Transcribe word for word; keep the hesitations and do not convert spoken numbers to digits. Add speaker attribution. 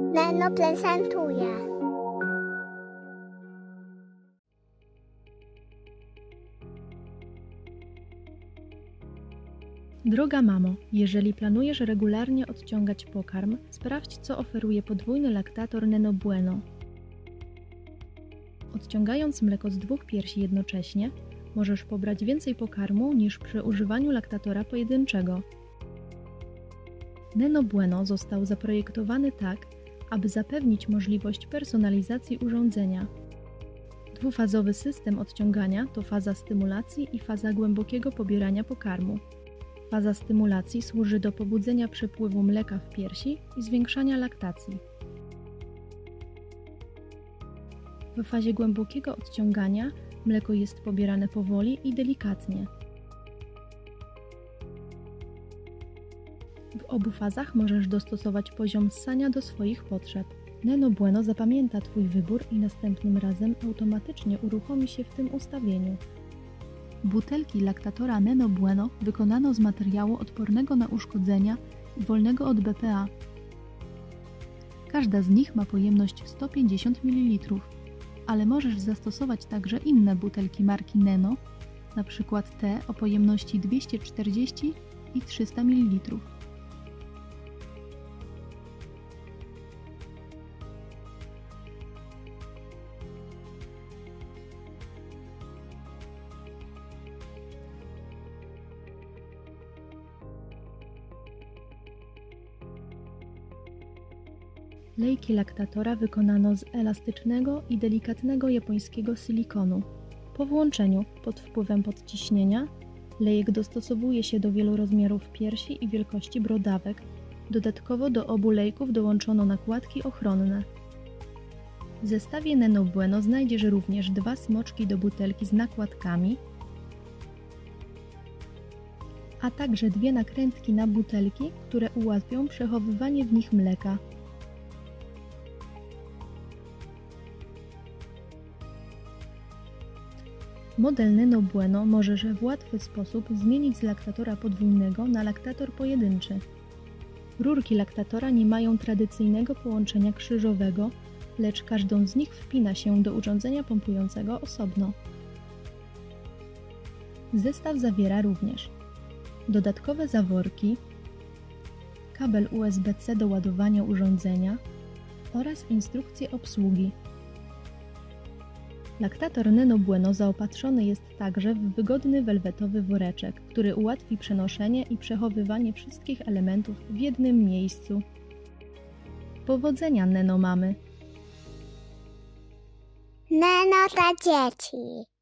Speaker 1: Neno prezentuje.
Speaker 2: Droga mamo, jeżeli planujesz regularnie odciągać pokarm, sprawdź, co oferuje podwójny laktator Neno Bueno. Odciągając mleko z dwóch piersi jednocześnie, możesz pobrać więcej pokarmu niż przy używaniu laktatora pojedynczego. Neno Bueno został zaprojektowany tak, aby zapewnić możliwość personalizacji urządzenia. Dwufazowy system odciągania to faza stymulacji i faza głębokiego pobierania pokarmu. Faza stymulacji służy do pobudzenia przepływu mleka w piersi i zwiększania laktacji. W fazie głębokiego odciągania mleko jest pobierane powoli i delikatnie. W obu fazach możesz dostosować poziom ssania do swoich potrzeb. Neno Bueno zapamięta Twój wybór i następnym razem automatycznie uruchomi się w tym ustawieniu. Butelki laktatora Neno Bueno wykonano z materiału odpornego na uszkodzenia i wolnego od B P A. Każda z nich ma pojemność sto pięćdziesiąt mililitrów, ale możesz zastosować także inne butelki marki Neno, np. te o pojemności dwieście czterdzieści i trzysta mililitrów. Lejki laktatora wykonano z elastycznego i delikatnego japońskiego silikonu. Po włączeniu, pod wpływem podciśnienia, lejek dostosowuje się do wielu rozmiarów piersi i wielkości brodawek. Dodatkowo do obu lejków dołączono nakładki ochronne. W zestawie Neno Bueno znajdziesz również dwa smoczki do butelki z nakładkami, a także dwie nakrętki na butelki, które ułatwią przechowywanie w nich mleka. Model Neno Bueno możesz w łatwy sposób zmienić z laktatora podwójnego na laktator pojedynczy. Rurki laktatora nie mają tradycyjnego połączenia krzyżowego, lecz każdą z nich wpina się do urządzenia pompującego osobno. Zestaw zawiera również dodatkowe zaworki, kabel U S B C do ładowania urządzenia oraz instrukcję obsługi. Laktator Neno Bueno zaopatrzony jest także w wygodny welwetowy woreczek, który ułatwi przenoszenie i przechowywanie wszystkich elementów w jednym miejscu. Powodzenia, Neno mamy!
Speaker 1: Neno dla dzieci.